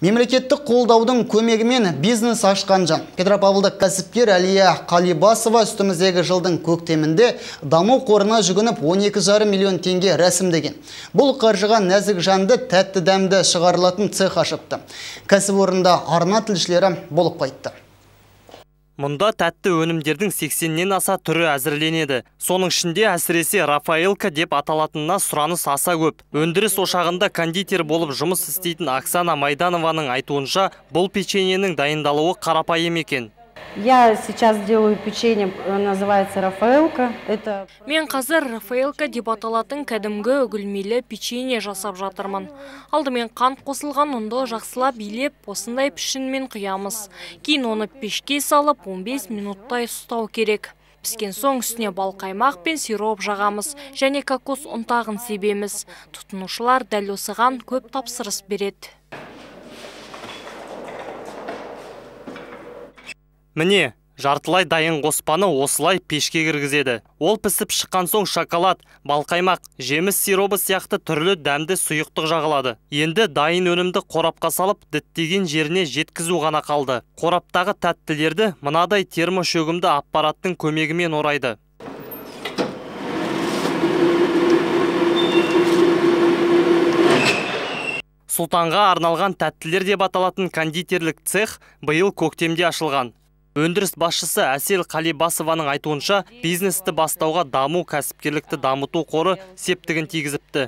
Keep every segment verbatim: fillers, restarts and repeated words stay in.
Мемлекеттік қолдаудың көмегімен бизнес ашқан жан. Петропавлдық кәсіпкер Әлия Қалибасова үстіміздегі жылдың көктемінде даму қорына жүгініп он екі жарым миллион теңге рәсімдеген. Бұл қаржыға нәзік жанды тәтті дәмді шығарылатын цех ашыпты. Кәсіпорында арна тілшілері болып қайтты. Мұнда тәтті өнімдердің сексеннен аса түрі әзірленеді. Соның ішінде әсіресе Рафаэлка деп аталатынына сұраныс аса көп. Өндіріс ошағында кондитер болып жұмыс істейтін Оксана Майданованың айтуынша, бұл печеньенің дайындалуы қарапайым екен. Я сейчас делаю печенье, называется Рафаэлка. Это... Мен қазір Рафаэлка деп аталатын кәдімгі үгілмелі печенье жасап жатырмын. Алдымен қант қосылған ұнды жақсылап билеп, осындай пішінмен құямыз. Кейін оны пешке салып он бес минуттай ұстау керек. Піскен соң үстіне бал қаймақ пен сироп жағамыз, және кокос ұнтағын себеміз. Тұтынушылар дәл осыған көп тапсырыс береді. Міне, жартылай дайын қоспаны осылай пешке кіргізеді. Ол пісіп шыққан соң шоколад, балқаймақ, жеміс сиробы сияқты түрлі дәмді сұйықтық жағылады. Енді дайын өнімді қорапқа салып, діттеген жеріне жеткізу ғана қалды. Қораптағы тәттілерді мынадай термошөгімді аппараттың көмегімен орайды. Сұлтанға арналған тәттілер деп аталатын кондитерлік цех биыл көктемде ашылған. Өндіріс басшысы Әсел Қалибасованың айтуынша, бизнесті бастауға даму кәсіпкерлікті дамыту қоры септігін тигізіпті.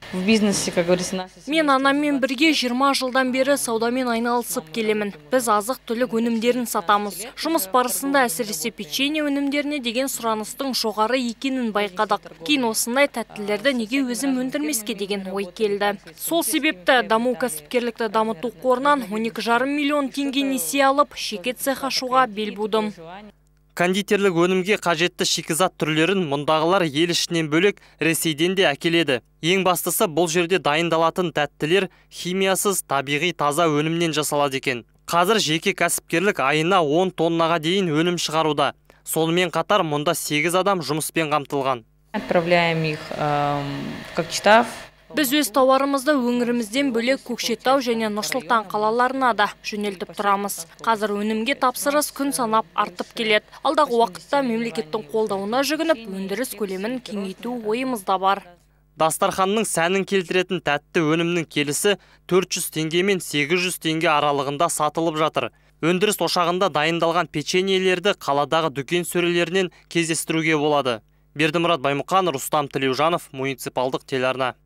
Мен анаммен бірге жиырма жылдан бері саудамен айналысып келемін. Біз азық түлік өнімдерін сатамыз. Жұмыс барысында әсіресе печенье өнімдеріне деген сұраныстың жоғары екенін байқадық. Кейін осындай тәттілерді неге өзім өндірмеске деген ой келді. Сол себепті даму кәсіпкерлікті дамыту қорынан он екі жарым миллион теңге несие алып, жеке цех ашуға бел будым. Кондитерлік өнімге қажетті шикізат түрлерін мұндағылар ел ішінен бөлек Ресейден де әкеледі. Ең бастысы бұл жерде дайындалатын тәттілер химиясыз табиғи таза өнімнен жасалады екен. Қазір жеке кәсіпкерлік айына он тоннаға дейін өнім шығаруда. Сонымен қатар мұнда сегіз адам жұмыспен қамтылған. Отправляем их в Кокчетав. Біз өз тауарымызды өңірімізден бөлек Көкшетау және Нұрсұлтан қалаларына да жөнелтіп тұрамыз. Қазір өнімге тапсырыс күн санап артып келеді. Алдағы уақытта мемлекеттің қолдауына жүгініп, өндіріс көлемін кеңейту ойымызда бар. Дастарханның сәнін келтіретін тәтті өнімнің келісі төрт жүз теңге мен сегіз жүз теңге аралығында сатылып жатыр. Өндіріс ошағында дайындалған печеньелерді қаладағы дүкен сөрелерінен кездестіруге болады. Бердімұрат Баймұқан, Рустам Тілеужанов, муниципалдық телеарна.